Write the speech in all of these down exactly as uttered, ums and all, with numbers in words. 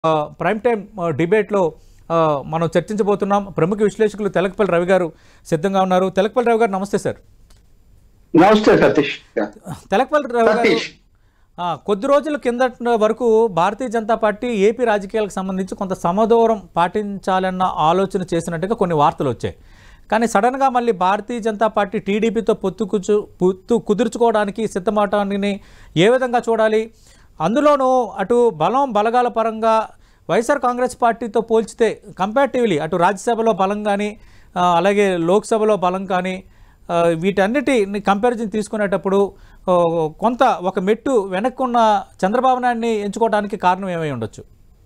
Prime time డిబేట్లో మనం చర్చించబోతున్నాం. ప్రముఖ విశ్లేషకులు తెలకపల్లి రవి గారు సిద్ధంగా ఉన్నారు. తెలకపల్లి రవి గారు నమస్తే సార్. నమస్తే సతీష్. తెలకపల్లి రవి గారు, కొద్ది రోజుల కిందట వరకు భారతీయ జనతా పార్టీ ఏపీ రాజకీయాలకు సంబంధించి కొంత సమదూరం పాటించాలన్న ఆలోచన చేసినట్టుగా కొన్ని వార్తలు వచ్చాయి. కానీ సడన్గా మళ్ళీ భారతీయ జనతా పార్టీ టీడీపీతో పొత్తు కుచు పొత్తు కుదుర్చుకోవడానికి సిద్ధమవటాన్ని ఏ విధంగా చూడాలి? అందులోనూ అటు బలం బలగాల పరంగా వైఎస్ఆర్ కాంగ్రెస్ పార్టీతో పోల్చితే కంపారిటివ్లీ అటు రాజ్యసభలో బలం కానీ అలాగే లోక్సభలో బలం కానీ వీటన్నిటిని కంపారిజన్ తీసుకునేటప్పుడు కొంత ఒక మెట్టు వెనక్కున్న చంద్రబాబు నాయుడిని ఎంచుకోవడానికి కారణం ఏమై ఉండొచ్చు?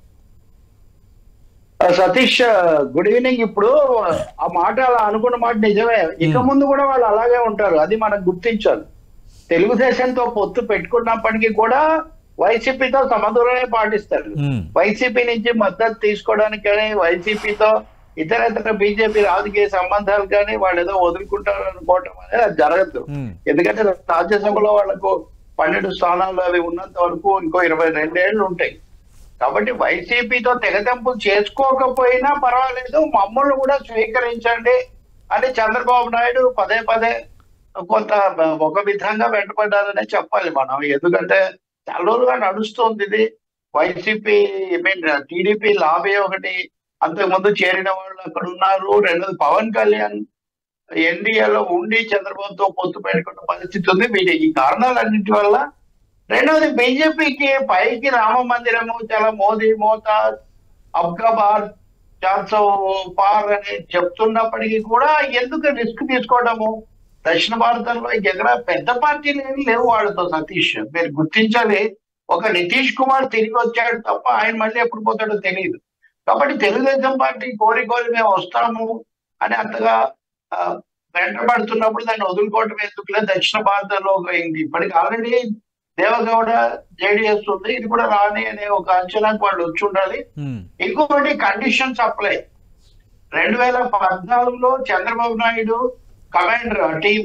Satish, good evening. ఇప్పుడు ఆ మాట అలా అనుకున్న మాట నిజమే. ఇక ముందు కూడా వాళ్ళు అలాగే ఉంటారు, అది మనం గుర్తించాలి. తెలుగుదేశంతో పొత్తు పెట్టుకున్నప్పటికీ కూడా వైసీపీతో సమదూరమే పాటిస్తారు. వైసీపీ నుంచి మద్దతు తీసుకోవడానికి కానీ వైసీపీతో ఇతర ఇతర బీజేపీ రాజకీయ సంబంధాలు కానీ వాళ్ళు ఏదో వదులుకుంటారు అనుకోవటం అనేది అది జరగదు. ఎందుకంటే రాజ్యసభలో వాళ్ళకు పన్నెండు స్థానాలు అవి ఉన్నంత వరకు ఇంకో ఇరవై రెండేళ్లు ఉంటాయి. కాబట్టి వైసీపీతో తెగదెంపులు చేసుకోకపోయినా పర్వాలేదు, మమ్మల్ని కూడా స్వీకరించండి అని చంద్రబాబు నాయుడు పదే పదే కొంత ఒక విధంగా వెంటపడ్డారనే చెప్పాలి మనం. ఎందుకంటే చాలా రోజులుగా నడుస్తుంది ఇది. YCP I mean TDP lobby ఒకటి, అంతకుముందు చేరిన వాళ్ళు అక్కడ ఉన్నారు. రెండోది పవన్ కళ్యాణ్ ఎన్డీఏలో ఉండి చంద్రబాబుతో పొత్తు పెట్టుకున్న పరిస్థితి ఉంది. వీటి ఈ కారణాలన్నింటి వల్ల. రెండవది బీజేపీకి పైకి రామ మందిరము, చాలా మోదీ మోతా అబ్కాబాద్ చార్సో పార్ అని చెప్తున్నప్పటికీ కూడా ఎందుకు రిస్క్ తీసుకోవడము? దక్షిణ భారతంలో ఇంకెక్కడ పెద్ద పార్టీలు ఏమి లేవు వాళ్ళతో. సతీష్, మీరు గుర్తించాలి, ఒక నితీష్ కుమార్ తిరిగి వచ్చాడు తప్ప ఆయన మళ్ళీ ఎప్పుడు పోతాడో తెలియదు. కాబట్టి తెలుగుదేశం పార్టీ కోరి కోరి మేము వస్తాము అని అంతగా వెంటబడుతున్నప్పుడు దాన్ని వదులుకోవటం ఎందుకులే. దక్షిణ భారతంలో ఇప్పటికి ఆల్రెడీ దేవగౌడ జేడీఎస్ ఉంది, ఇది కూడా రాని అనే ఒక అంచనాకు వాళ్ళు వచ్చి ఉండాలి. ఇంకొకటి కండిషన్స్ అప్లై. రెండు వేల పద్నాలుగులో చంద్రబాబు నాయుడు కమాండర్ టీం,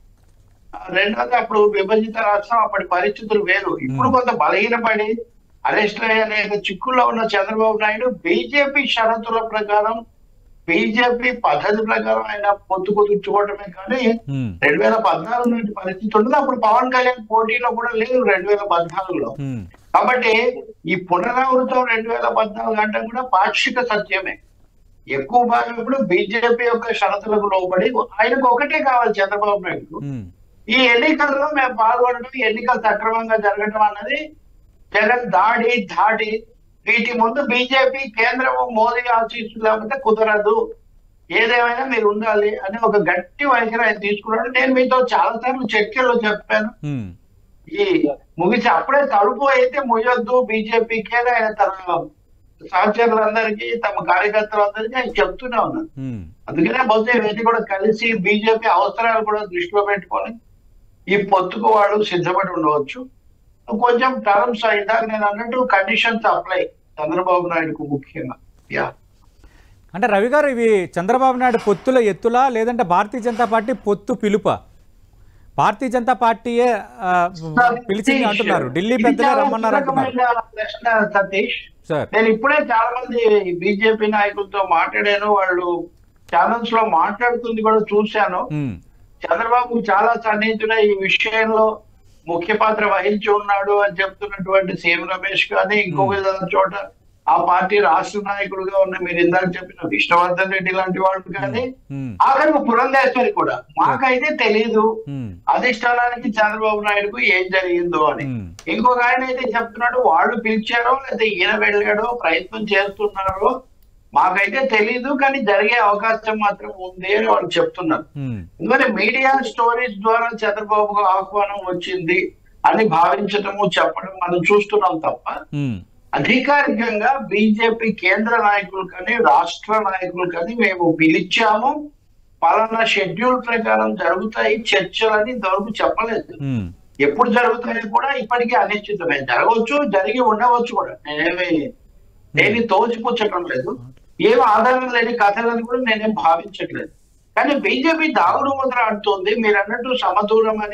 రెండోది అప్పుడు విభజిత రాష్ట్రం, అప్పటి పరిస్థితులు వేరు. ఇప్పుడు కొంత బలహీనపడి అరెస్ట్ అయ్యే అనేక చిక్కుల్లో ఉన్న చంద్రబాబు నాయుడు బీజేపీ షరతుల ప్రకారం బీజేపీ పద్ధతి ప్రకారం ఆయన పొత్తు కుదుర్చుకోవటమే కానీ రెండు వేల పద్నాలుగు నుండి పరిస్థితి ఉండదు. అప్పుడు పవన్ కళ్యాణ్ పోటీలో కూడా లేదు రెండు వేల పద్నాలుగులో. కాబట్టి ఈ పునరావృతం రెండు వేల పద్నాలుగు అంటే కూడా పాక్షిక సత్యమే. ఎక్కువ భాగం ఇప్పుడు బీజేపీ యొక్క షరతులకు లోబడి ఆయనకు ఒకటే కావాలి చంద్రబాబు నాయుడు, ఈ ఎన్నికల్లో మేము పాల్గొనడం, ఎన్నికలు సక్రమంగా జరగడం అన్నది జగన్ దాడి దాడి. వీటి ముందు బీజేపీ కేంద్రం మోదీ ఆశీస్సు లేకపోతే కుదరదు, ఏదేమైనా మీరు ఉండాలి అని ఒక గట్టి వైఖరి ఆయన తీసుకున్నాడు. నేను మీతో చాలా సార్లు చర్చల్లో చెప్పాను, ఈ ముగిసి అప్పుడే తలుపు అయితే ముయ్యొద్దు బీజేపీకి అని ఆయన తన సహచరులందరికీ తమ కార్యకర్తలందరికీ ఆయన చెప్తూనే ఉన్నారు. అందుకనే బహుశా ఇవన్నీ కూడా కలిసి బీజేపీ అవసరాలు కూడా దృష్టిలో పెట్టుకొని ఈ పొత్తుకు వాళ్ళు సిద్ధపడి ఉండవచ్చు. కొంచెం టర్మ్స్ ఇందాక నేను అన్నట్టు కండిషన్స్ అప్లై చంద్రబాబు నాయుడుకు ముఖ్యంగా. యా అంటే రవి గారు, ఇవి చంద్రబాబు నాయుడు పొత్తుల ఎత్తులా లేదంటే భారతీయ జనతా పార్టీ పొత్తు పిలుపా? భారతీయ జనతా పార్టీయే పిలిచింది అంటున్నారు, ఢిల్లీ పెద్దలే రమ్మన్నారు అంటున్నారు. సతీష్, నేను ఇప్పుడే చాలా మంది బీజేపీ నాయకులతో మాట్లాడాను, వాళ్ళు ఛానల్స్ లో మాట్లాడుతుంది కూడా చూశాను. చంద్రబాబు చాలా సన్నిహితుడే ఈ విషయంలో ముఖ్య పాత్ర వహించి ఉన్నాడు అని చెప్తున్నటువంటి సీఎం రమేష్ కానీ, ఇంకొక చోట ఆ పార్టీ రాష్ట్ర నాయకుడుగా ఉన్న మీరు ఇందాక చెప్పిన విష్ణువర్ధన్ రెడ్డి లాంటి వాళ్ళు కానీ, ఆఖరికి పురంధేశ్వరి కూడా మాకైతే తెలీదు అధిష్టానానికి చంద్రబాబు నాయుడుకు ఏం జరిగిందో అని. ఇంకొక ఆయన అయితే చెప్తున్నాడు వాళ్ళు పిలిచారో లేదా ఈయన వెళ్ళాడో ప్రయత్నం చేస్తున్నారో మాకైతే తెలీదు, కానీ జరిగే అవకాశం మాత్రం ఉంది అని వాళ్ళు చెప్తున్నారు. ఎందుకంటే మీడియా స్టోరీస్ ద్వారా చంద్రబాబుకు ఆహ్వానం వచ్చింది అని భావించటము చెప్పడం మనం చూస్తున్నాం తప్ప అధికారికంగా బీజేపీ కేంద్ర నాయకులు కానీ రాష్ట్ర నాయకులు కానీ మేము పిలిచాము, పలానా షెడ్యూల్ ప్రకారం జరుగుతాయి చర్చలని ఇంతవరకు చెప్పలేదు. ఎప్పుడు జరుగుతాయో కూడా ఇప్పటికీ అనిశ్చితమే. జరగవచ్చు, జరిగి ఉండవచ్చు కూడా, నేనేమి దేన్ని తోచిపుచ్చటం లేదు. ఏం ఆధారం లేని కథలని కూడా నేనేం భావించట్లేదు. కానీ బీజేపీ దాగుడు ముద్ర ఆడుతుంది. మీరు అన్నట్టు సమదూరం అని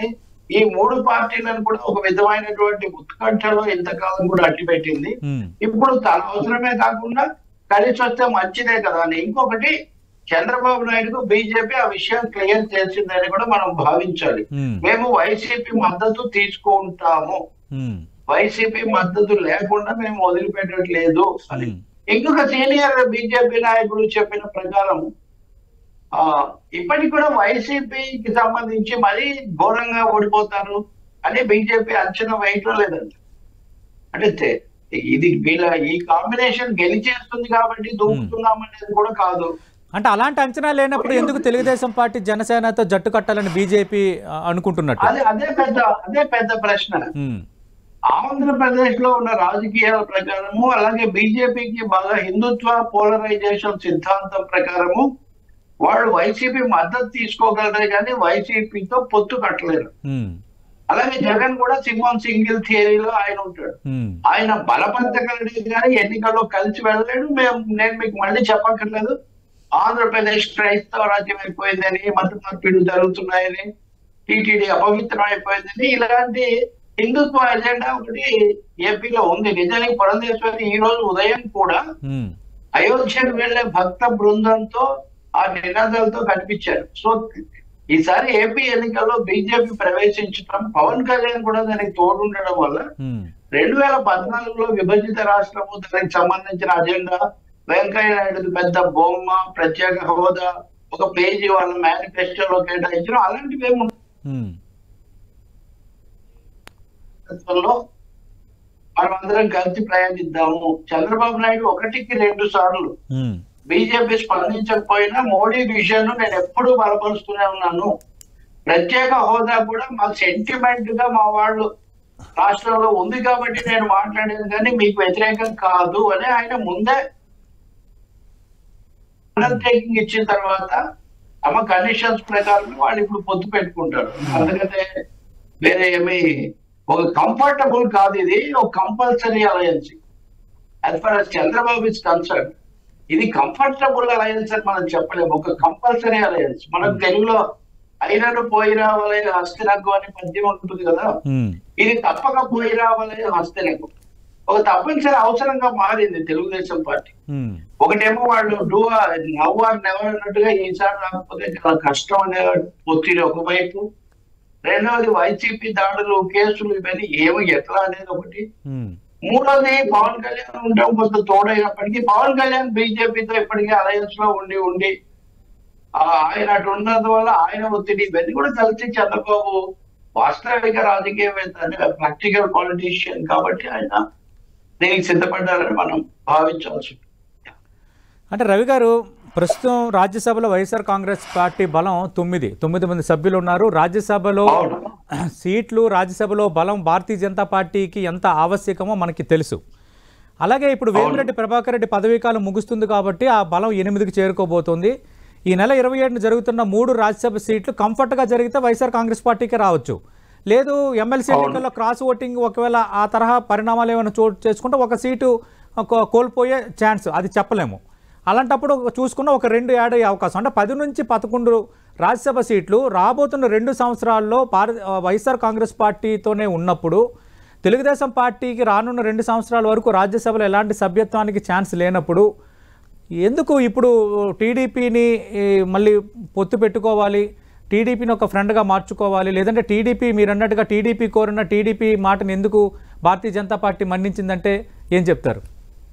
ఈ మూడు పార్టీలను కూడా ఒక విధమైనటువంటి ఉత్కంఠలో ఇంతకాలం కూడా అట్టిపెట్టింది. ఇప్పుడు తన అవసరమే కాకుండా కలిసి వస్తే మంచిదే కదా అని. ఇంకొకటి చంద్రబాబు నాయుడుకు బీజేపీ ఆ విషయం క్లియర్ చేసిందని కూడా మనం భావించాలి. మేము వైసీపీ మద్దతు తీసుకుంటాము, వైసీపీ మద్దతు లేకుండా మేము వదిలిపెట్టట్లేదు అని. ఇంకొక సీనియర్ బీజేపీ నాయకుడు చెప్పిన ప్రకారం ఆ ఇప్పటికి కూడా వైసీపీకి సంబంధించి మరీ ఘోరంగా ఓడిపోతారు అని బీజేపీ అంచనా వేయటం లేదండి. అంటే ఇది వీళ్ళ ఈ కాంబినేషన్ గెలిచేస్తుంది కాబట్టి దూకుతున్నాం అనేది కూడా కాదు. అంటే అలాంటి అంచనా లేనప్పుడు ఎందుకు తెలుగుదేశం పార్టీ జనసేనతో జట్టు కట్టాలని బీజేపీ అనుకుంటున్నట్టు? అదే అదే పెద్ద అదే పెద్ద ప్రశ్న. ఆంధ్రప్రదేశ్ లో ఉన్న రాజకీయాల ప్రకారము, అలాగే బీజేపీకి బాగా హిందుత్వ పోలరైజేషన్ సిద్ధాంతం ప్రకారము వాళ్ళు వైసీపీ మద్దతు తీసుకోగలరే కానీ వైసీపీతో పొత్తు కట్టలేరు. అలాగే జగన్ కూడా సింహం సింగిల్ థియరీలో ఆయన ఉంటాడు. ఆయన బలపంచగలడే కానీ ఎన్నికల్లో కలిసి వెళ్ళలేడు. మేము నేను మీకు మళ్ళీ చెప్పక్కర్లేదు, ఆంధ్రప్రదేశ్ క్రైస్తవ రాజ్యం అయిపోయిందని, మత మార్పిడులు జరుగుతున్నాయని, టీటీడీ అపవిత్రం అయిపోయిందని, ఇలాంటి హిందుత్వ ఎజెండా ఒకటి ఏపీలో ఉంది. నిజానికి పురంధేశ్వరి ఈ రోజు ఉదయం కూడా అయోధ్యకు వెళ్లే భక్త బృందంతో ఆ నినాదాలతో కనిపించారు. సో ఈసారి ఏపీ ఎన్నికల్లో బీజేపీ ప్రవేశించడం, పవన్ కళ్యాణ్ కూడా దానికి తోడుండడం వల్ల రెండు వేల పద్నాలుగులో విభజిత రాష్ట్రము, దానికి సంబంధించిన అజెండా, వెంకయ్య నాయుడు పెద్ద బొమ్మ, ప్రత్యేక హోదా, ఒక పేజీ వాళ్ళ మేనిఫెస్టోలో కేటాయించడం అలాంటివి ఏమి మనం అందరం కలిసి ప్రయాణిద్దాము. చంద్రబాబు నాయుడు ఒకటికి రెండు సార్లు బీజేపీ స్పందించకపోయినా మోడీ విజన్ నేను ఎప్పుడూ బలపరుస్తూనే ఉన్నాను. ప్రత్యేక హోదా కూడా మా సెంటిమెంట్ గా మా వాళ్ళు రాష్ట్రంలో ఉంది కాబట్టి నేను మాట్లాడేది కానీ మీకు వ్యతిరేకం కాదు అని ఆయన ముందే అండర్టేకింగ్ ఇచ్చిన తర్వాత తమ కండిషన్స్ ప్రకారం వాళ్ళు ఇప్పుడు పొత్తు పెట్టుకుంటారు. అందుకనే వేరే ఏమి ఒక కంఫర్టబుల్ కాదు, ఇది ఒక compulsory alliance. As far as Chandrababu is concerned ఇది కంఫర్టబుల్ అలయన్స్ అని మనం చెప్పలేము, ఒక కంపల్సరీ అలయన్స్. మనకు తెలుగులో అయినను పోయి రావాలి హస్తినకు అని పద్యం ఉంటుంది కదా, ఇది తప్పక పోయి రావాలి హస్తినకు ఒక తప్పనిసరి అవసరంగా మారింది తెలుగుదేశం పార్టీ. ఒకటేమో వాళ్ళు డూ నవ్ ఆర్ నెవర్ అన్నట్టుగా ఈసారి రాకపోతే చాలా కష్టం అనే ఒత్తిడి ఒకవైపు, రెండవది వైసీపీ దాడులు, కేసులు, ఇవన్నీ ఏమి ఎట్లా అనేది ఒకటి, మూడోది పవన్ కళ్యాణ్ ఉండడం కొంత తోడైనప్పటికీ పవన్ కళ్యాణ్ బీజేపీతో ఇప్పటికీ అలయన్స్ లో ఉండి ఉండి ఆయన అటు ఉన్నందువల్ల ఆయన ఒత్తిడి, ఇవన్నీ కూడా కలిసి చంద్రబాబు వాస్తవిక రాజకీయవేత్త, ప్రాక్టికల్ పాలిటీషియన్ కాబట్టి ఆయన దీనికి సిద్ధపడ్డారని మనం భావించవచ్చు. అంటే రవి గారు, ప్రస్తుతం రాజ్యసభలో వైఎస్ఆర్ కాంగ్రెస్ పార్టీ బలం తొమ్మిది తొమ్మిది మంది సభ్యులు ఉన్నారు. రాజ్యసభలో సీట్లు, రాజ్యసభలో బలం భారతీయ జనతా పార్టీకి ఎంత ఆవశ్యకమో మనకి తెలుసు. అలాగే ఇప్పుడు వేమిరెడ్డి ప్రభాకర్ రెడ్డి పదవీకాలం ముగుస్తుంది కాబట్టి ఆ బలం ఎనిమిదికి చేరుకోబోతోంది. ఈ నెల ఇరవై ఏడున జరుగుతున్న మూడు రాజ్యసభ సీట్లు కంఫర్ట్గా జరిగితే వైఎస్ఆర్ కాంగ్రెస్ పార్టీకి రావచ్చు. లేదు ఎమ్మెల్సీ ఎన్నికల్లో క్రాస్ ఓటింగ్ ఒకవేళ ఆ తరహా పరిణామాలు ఏమైనా చోటు చేసుకుంటే ఒక సీటు కోల్పోయే ఛాన్స్, అది చెప్పలేము. అలాంటప్పుడు చూసుకున్న ఒక రెండు యాడ్ అయ్యే అవకాశం, అంటే పది నుంచి పదకొండు రాజ్యసభ సీట్లు రాబోతున్న రెండు సంవత్సరాల్లో భారత వైఎస్ఆర్ కాంగ్రెస్ పార్టీతోనే ఉన్నప్పుడు తెలుగుదేశం పార్టీకి రానున్న రెండు సంవత్సరాల వరకు రాజ్యసభలో ఎలాంటి సభ్యత్వానికి ఛాన్స్ లేనప్పుడు ఎందుకు ఇప్పుడు టీడీపీని మళ్ళీ పొత్తు పెట్టుకోవాలి, టీడీపీని ఒక ఫ్రెండ్గా మార్చుకోవాలి, లేదంటే టీడీపీ మీరు అన్నట్టుగా టీడీపీ కోరిన టీడీపీ మాటను ఎందుకు భారతీయ జనతా పార్టీ మన్నించిందంటే ఏం చెప్తారు?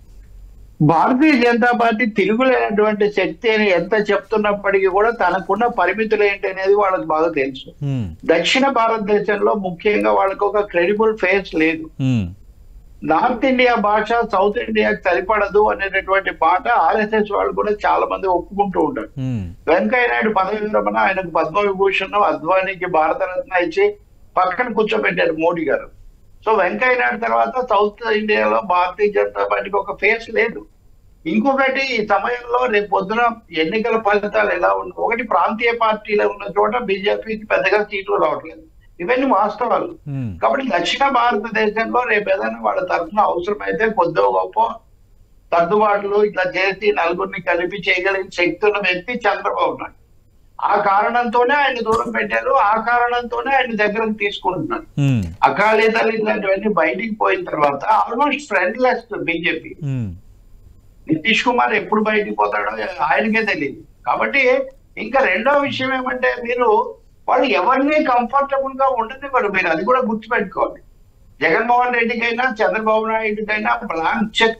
భారతీయ జనతా పార్టీ తిరుగులేనటువంటి శక్తి అని ఎంత చెప్తున్నప్పటికీ కూడా తనకున్న పరిమితులు ఏంటి అనేది వాళ్ళకి బాగా తెలుసు. దక్షిణ భారతదేశంలో ముఖ్యంగా వాళ్ళకి ఒక క్రెడిబుల్ ఫేస్ లేదు. నార్త్ ఇండియా భాష సౌత్ ఇండియాకి సరిపడదు అనేటటువంటి మాట ఆర్ఎస్ఎస్ వాళ్ళు కూడా చాలా మంది ఒప్పుకుంటూ ఉంటారు. వెంకయ్య నాయుడు పదవి విరమణ, ఆయనకు పద్మవిభూషణ్, అద్వానీకి భారతరత్న ఇచ్చి పక్కన కూర్చోబెట్టారు మోడీ గారు. సో వెంకయ్య నాయుడు తర్వాత సౌత్ ఇండియాలో భారతీయ జనతా పార్టీకి ఒక ఫేస్ లేదు. ఇంకొకటి ఈ సమయంలో రేపు పొద్దున ఎన్నికల ఫలితాలు ఎలా ఉన్నాయి, ఒకటి ప్రాంతీయ పార్టీలో ఉన్న చోట బీజేపీకి పెద్దగా సీట్లు రావట్లేదు, ఇవన్నీ వాస్తవాలు. కాబట్టి దక్షిణ భారతదేశంలో రేపు ఏదైనా వాళ్ళ తరఫున అవసరమైతే కొద్దో గొప్ప సర్దుబాట్లు ఇట్లా చేసి నలుగురిని కలిపి చేయగలిగిన శక్తి ఉన్న వ్యక్తి చంద్రబాబు నాయుడు. ఆ కారణంతోనే ఆయన దూరం పెట్టారు, ఆ కారణంతోనే ఆయన దగ్గరకు తీసుకుంటున్నారు. అకాలీదళ్ ఇట్లాంటివన్నీ బయటికి పోయిన తర్వాత almost friendless BJP. Nitish Kumar ఎప్పుడు బయటికి పోతాడో ఆయనకే తెలియదు. కాబట్టి ఇంకా రెండో విషయం ఏమంటే, మీరు వాళ్ళు ఎవరిని కంఫర్టబుల్ గా ఉండనివ్వరు. మీరు అది కూడా గుర్తుపెట్టుకోవాలి. జగన్మోహన్ రెడ్డికైనా చంద్రబాబు నాయుడుకైనా బ్లాంక్ చెక్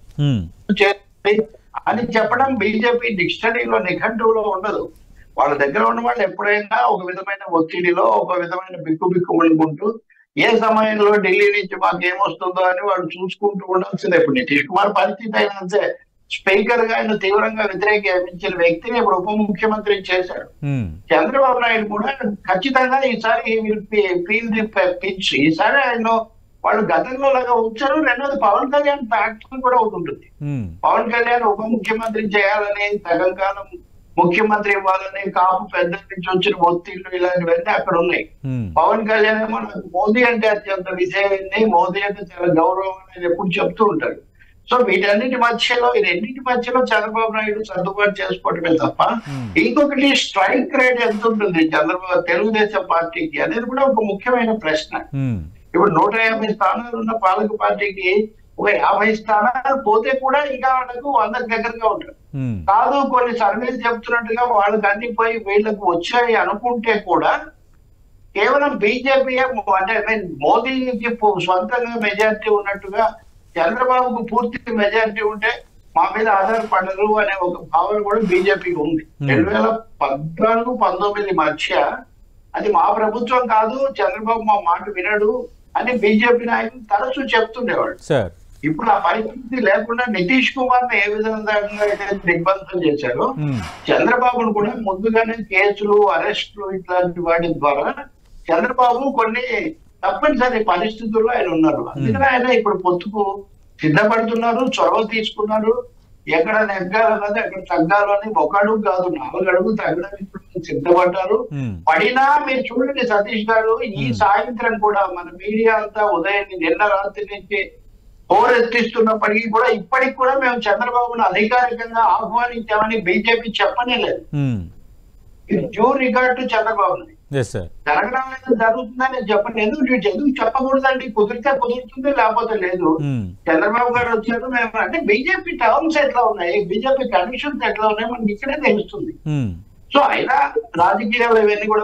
అని చెప్పడం బీజేపీ డిక్షనరీలో నిఘంటువులో ఉండదు. వాళ్ళ దగ్గర ఉన్న వాళ్ళు ఎప్పుడైనా ఒక విధమైన ఒత్తిడిలో, ఒక విధమైన బిక్కు బిక్కు పడుకుంటూ ఏ సమయంలో ఢిల్లీ నుంచి మాకు ఏమొస్తుందో అని వాళ్ళు చూసుకుంటూ ఉండాల్సిందే. ఇప్పుడు నితీష్ కుమార్ పరిస్థితి అయినంతే. స్పీకర్ గా ఆయన తీవ్రంగా వ్యతిరేకించిన వ్యక్తిని ఇప్పుడు ఉప ముఖ్యమంత్రి చేశాడు. చంద్రబాబు నాయుడు కూడా ఖచ్చితంగా ఈసారి ఫీల్ ది పిచ్. ఈసారి ఆయన వాళ్ళు గతంలో లాగా ఉంచారు. రెండోది పవన్ కళ్యాణ్ ఫ్యాక్టర్ కూడా ఒకటి ఉంటుంది. పవన్ కళ్యాణ్ ఉప ముఖ్యమంత్రి చేయాలని, తెలంగాణ ముఖ్యమంత్రి ఇవ్వాలని కాపు పెద్ద నుంచి వచ్చిన ఒత్తిళ్లు ఇలాంటివన్నీ అక్కడ ఉన్నాయి. పవన్ కళ్యాణ్ ఏమో నాకు మోదీ అంటే అత్యంత విజయమైంది, మోదీ అంటే చాలా గౌరవం అని ఎప్పుడు చెప్తూ ఉంటారు. సో వీటన్నిటి మధ్యలో ఈ రెండింటి మధ్యలో చంద్రబాబు నాయుడు సర్దుబాటు చేసుకోవటమే తప్ప ఇంకొకటి స్ట్రైక్ రేట్ ఎంత ఉంటుంది చంద్రబాబు తెలుగుదేశం పార్టీకి అనేది కూడా ఒక ముఖ్యమైన ప్రశ్న. ఇప్పుడు నూట యాభై స్థానాలు ఉన్న పాలక పార్టీకి ఒక యాభై స్థానాలు పోతే కూడా ఇంకా వాళ్ళకు వందకు దగ్గరగా ఉంటారు. కాదు కొన్ని సర్వేలు చెప్తున్నట్టుగా వాళ్ళకి అన్ని పోయి వీళ్ళకు వచ్చాయి అనుకుంటే కూడా కేవలం బీజేపీ అంటే మోదీకి సొంతంగా మెజారిటీ ఉన్నట్టుగా చంద్రబాబుకు పూర్తి మెజారిటీ ఉంటే మా మీద ఆధారపడరు అనే ఒక భావన కూడా బీజేపీకి ఉంది. రెండు వేల పద్నాలుగు పంతొమ్మిది మధ్య అది మా ప్రభుత్వం కాదు, చంద్రబాబు మా మాట వినడు అని బీజేపీ నాయకులు తరచూ చెప్తుండేవాడు. ఇప్పుడు ఆ పరిస్థితి లేకుండా నితీష్ కుమార్ ని ఏ విధంగా అయితే దిగ్బంధం చేశారో చంద్రబాబును కూడా ముందుగానే కేసులు, అరెస్టులు ఇట్లాంటి వాటి ద్వారా చంద్రబాబు కొన్ని తప్పనిసరి పరిస్థితుల్లో ఆయన ఉన్నారు. అందుకని ఆయన ఇప్పుడు పొత్తుకు సిద్ధపడుతున్నారు, చొరవ తీసుకున్నారు. ఎక్కడ నెగ్గాలన్నది అక్కడ తగ్గాలని ఒక అడుగు కాదు నాలుగు అడుగు తగ్గడానికి ఇప్పుడు సిద్ధపడ్డారు. పడినా మీరు చూడండి సతీష్ గారు, ఈ సాయంత్రం కూడా మన మీడియా అంతా ఉదయం నిన్న రాత్రి నుంచి హోరెత్తిస్తున్నప్పటికీ కూడా ఇప్పటికి కూడా మేము చంద్రబాబును అధికారికంగా ఆహ్వానించామని బీజేపీ చెప్పనే లేదు. ఇది డ్యూ రిగార్డ్ టు చంద్రబాబు. జరగడం లేదు జరుగుతుందని చెప్పండి. ఎందుకు ఎందుకు చెప్పకూడదండి? కుదిరితే కుదురుతుంది, లేకపోతే లేదు. చంద్రబాబు గారు వచ్చారు మేము అంటే బీజేపీ టర్మ్స్ ఎట్లా ఉన్నాయి, బీజేపీ కండిషన్స్ ఎట్లా ఉన్నాయి మనకి ఇక్కడే తెలుస్తుంది. సో అయినా రాజకీయాలు ఇవన్నీ కూడా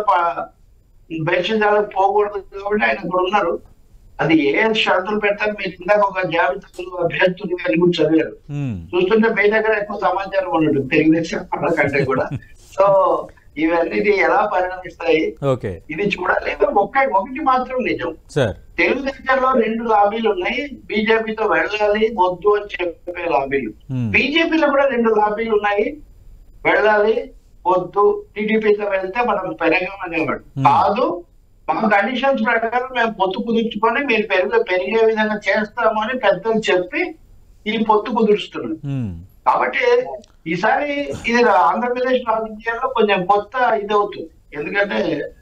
భేషజాలకు పోకూడదు కాబట్టి ఆయన ఇక్కడ ఉన్నారు. అది ఏ షరతులు పెడతారు మీరు ఇందాక ఒక జాబితాలు అభ్యర్థులు అని కూడా చదివారు. చూస్తుంటే మీ దగ్గర ఎక్కువ సమాచారం ఉండదు తెలుగుదేశం కంటే కూడా. సో ఇవన్నీ ఎలా పరిణమిస్తాయి ఇది చూడాలి. ఒక్క ఒకటి మాత్రం నిజం, తెలుగుదేశంలో రెండు లాబీలు ఉన్నాయి. బీజేపీతో వెళ్ళాలి వద్దు అని చెప్పే లాబీలు, బీజేపీలో కూడా రెండు లాబీలు ఉన్నాయి. వెళ్ళాలి వద్దు, టీడీపీతో వెళ్తే మనం పెరగమనేవాడు కాదు, మా కండిషన్స్ ప్రకారం మేము పొత్తు కుదుర్చుకొని మీరు పెరుగు పెరిగే విధంగా చేస్తాము అని పెద్దలు చెప్పి ఈ పొత్తు కుదురుస్తున్నాం. కాబట్టి ఈసారి ఇది ఆంధ్రప్రదేశ్ రాజకీయాల్లో కొంచెం కొత్త ఇది అవుతుంది. ఎందుకంటే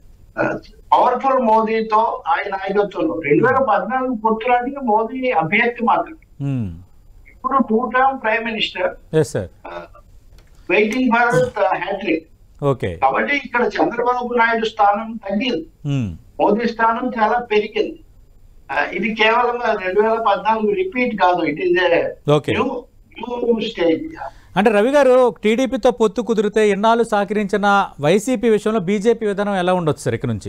పవర్ఫుల్ మోదీతో ఆయన నాయకత్వంలో రెండు వేల పద్నాలుగు పొత్తులాంటి మోదీ అభ్యర్థి మాత్రమే. ఇప్పుడు two term prime minister waiting for hat-trick. కాబట్టి ఇక్కడ చంద్రబాబు నాయుడు స్థానం తగ్గింది, మోదీ స్థానం చాలా పెరిగింది. ఇది కేవలం రెండు వేల పద్నాలుగు రిపీట్ కాదు, ఇట్ ఈస్ న్యూ స్టేజ్. అంటే రవి గారు, టీడీపీతో పొత్తు కుదిరితే ఎన్నాళ్ళు సహకరించిన వైసీపీ విషయంలో బీజేపీ విధానం ఎలా ఉండొచ్చు సార్ ఇక్కడ నుంచి?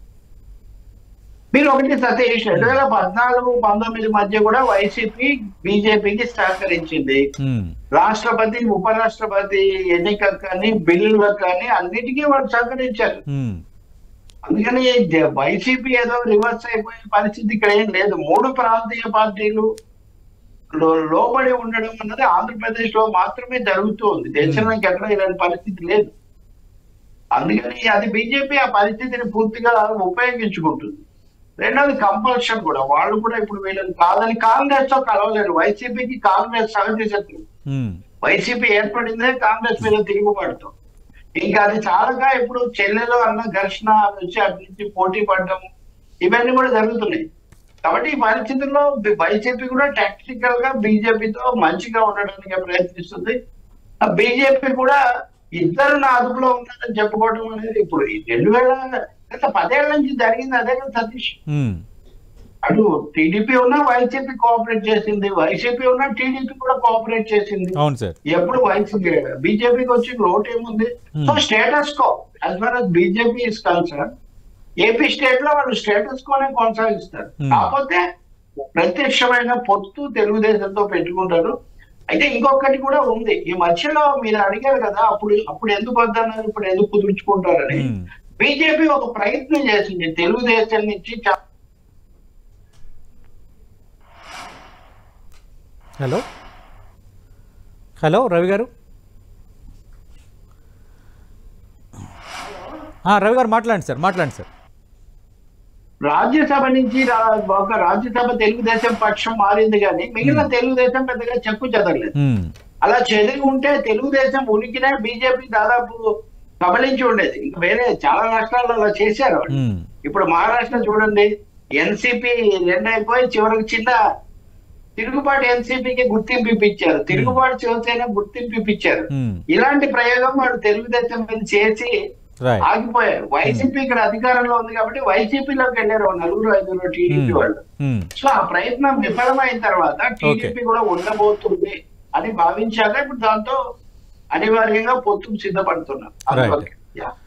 మీరు ఒకటి సతీష్, రెండు వేల పద్నాలుగు పంతొమ్మిది మధ్య కూడా వైసీపీ బీజేపీకి సహకరించింది. రాష్ట్రపతి ఉపరాష్ట్రపతి ఎన్నికలకు కానీ బిల్లులకు కానీ అన్నిటికీ వాళ్ళు సహకరించారు. అందుకని వైసీపీ ఏదో రివర్స్ అయిపోయే పరిస్థితి ఇక్కడ ఏం లేదు. మూడు ప్రాంతీయ పార్టీలు లోబడి ఉండడం అన్నది ఆంధ్రప్రదేశ్ లో మాత్రమే జరుగుతూ ఉంది, దేశంలో ఎక్కడ ఇలాంటి పరిస్థితి లేదు. అందుకని అది బీజేపీ ఆ పరిస్థితిని పూర్తిగా ఉపయోగించుకుంటుంది. రెండోది కంపల్షన్ కూడా, వాళ్ళు కూడా ఇప్పుడు వీళ్ళని కాదని కాంగ్రెస్ తో కలవలేరు. వైసీపీకి కాంగ్రెస్ సహజ శత్రువు. వైసీపీ ఏర్పడిందే కాంగ్రెస్ మీద తిరుగుబడతాం. ఇంకా అది చాలాగా ఇప్పుడు చెల్లెలో అన్న ఘర్షణ వచ్చి అటు నుంచి పోటీ పడడం ఇవన్నీ కూడా జరుగుతున్నాయి. కాబట్టి ఈ పరిస్థితుల్లో వైసీపీ కూడా టాక్టికల్ గా బీజేపీతో మంచిగా ఉండడానికి ప్రయత్నిస్తుంది. బీజేపీ కూడా ఇద్దరు నా అదుపులో ఉన్నారని చెప్పుకోవడం అనేది ఇప్పుడు రెండు వేల గత పదేళ్ల నుంచి జరిగింది అదే కదా సతీష్. అటు టీడీపీ ఉన్నా వైసీపీ కోఆపరేట్ చేసింది, వైసీపీ ఉన్నా టీడీపీ కూడా కోఆపరేట్ చేసింది. ఎప్పుడు వైసీపీ బీజేపీకి వచ్చి లోటు ఏముంది? So status quo as far as BJP is concern AP state లో వాళ్ళు స్టేటస్ కోనే కొనసాగిస్తారు. కాకపోతే ప్రత్యక్షమైన పొత్తు తెలుగుదేశంతో పెట్టుకుంటారు. అయితే ఇంకొకటి కూడా ఉంది, ఈ మధ్యలో మీరు అడిగారు కదా అప్పుడు అప్పుడు ఎందుకు వద్దన్నారు ఇప్పుడు ఎందుకు కుదుర్చుకుంటారని. బీజేపీ ఒక ప్రయత్నం చేసింది తెలుగుదేశం నుంచి. హలో హలో రవి గారు, రవి గారు మాట్లాడండి సార్, మాట్లాడండి సార్. రాజ్యసభ నుంచి ఒక రాజ్యసభ తెలుగుదేశం పక్షం మారింది కానీ మిగిలిన తెలుగుదేశం పెద్దగా చెప్పు చెదరలేదు. అలా చెదిరి ఉంటే తెలుగుదేశం ఉనికినే బీజేపీ దాదాపు కబలించి ఉండేది. ఇంకా వేరే చాలా రాష్ట్రాల్లో అలా చేశారు. ఇప్పుడు మహారాష్ట్ర చూడండి, ఎన్సీపీ రెండు అయిపోయి చివరికి చిన్న తిరుగుబాటు ఎన్సీపీకి గుర్తింపు ఇప్పించారు, తిరుగుబాటు శివసేన గుర్తింపు ఇప్పించారు. ఇలాంటి ప్రయోగం వాడు తెలుగుదేశం మీద చేసి ఆగిపోయారు. వైసీపీ ఇక్కడ అధికారంలో ఉంది కాబట్టి వైసీపీలోకి వెళ్ళారు నలుగురు ఐదుగురు టీడీపీ వాళ్ళు. సో ఆ ప్రయత్నం విఫలమైన తర్వాత టీడీపీ కూడా ఉండబోతుంది అని భావించాక ఇప్పుడు దాంతో అనివార్యంగా పొత్తుకు సిద్ధపడుతున్నారు.